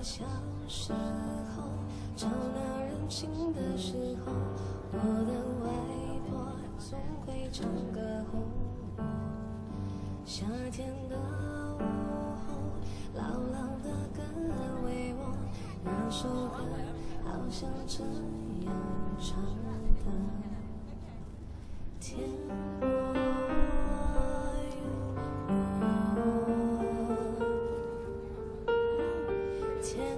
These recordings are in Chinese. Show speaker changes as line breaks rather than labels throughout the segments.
小时候，吵闹任性的时候，我的外婆总会唱歌哄我。夏天的午后，牢牢地跟慰我，那首歌好像这样唱的。天我天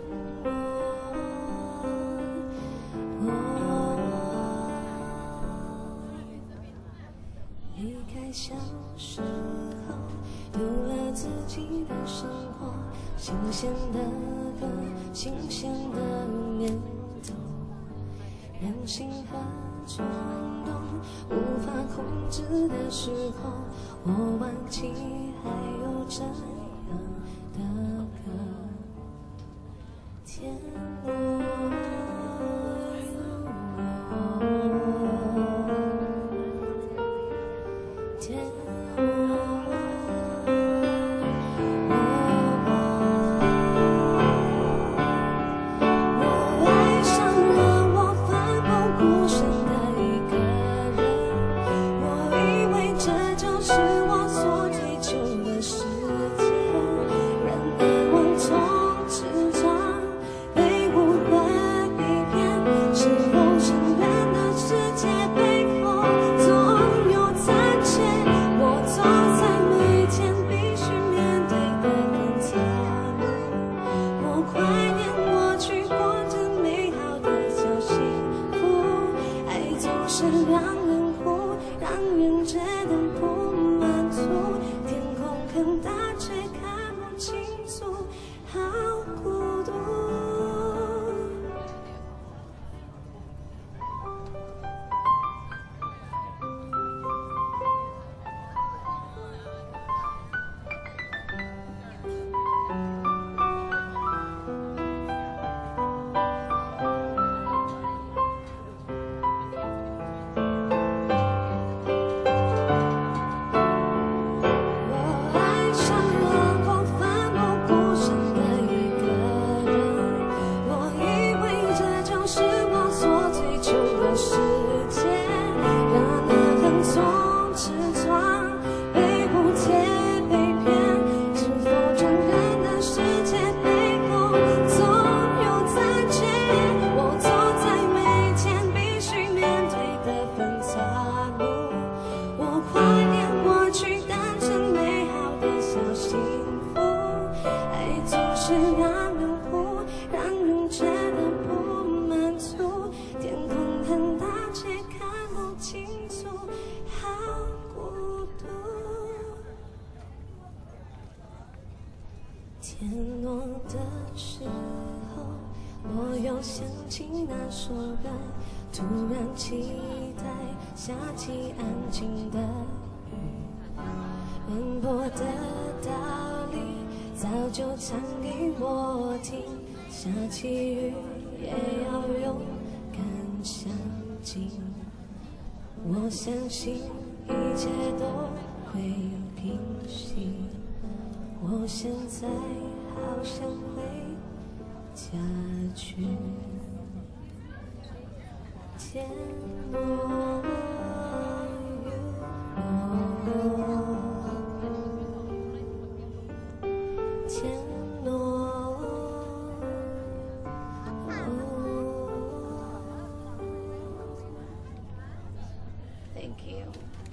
离开小时候，有了自己的生活，新鲜的歌，新鲜的念头，任性和冲动无法控制的时候，我忘记还有这样的歌。天天我爱上了我奋不顾身的一个人，我以为这就是我所追求的世界，人来往从执着被误会被骗，是否承认的世界背后总有残缺，我走在每天必须面对的很残酷，我怀念过去过着美好的小幸福，爱总是让人哭，让人觉得不满足，天空很大却看不清楚，好孤独。我爱上了我奋不顾身的一个人，我以为这就是我所追求的世界，然而很从执着被误解被骗，是否承认的世界背后总有残缺，我走在每天必须面对的分岔路，我怀念过去单纯美好的小幸福，爱总是让人哭，让人觉得不满足，天空很大却看不清楚，好孤独。天落的时候，我又想起那首歌，突然期待下起安静的雨，奔波的道理早就唱给我听，下起雨也要勇敢相信，我相信一切都会平息，我现在好想回家去。天落天落Thank you.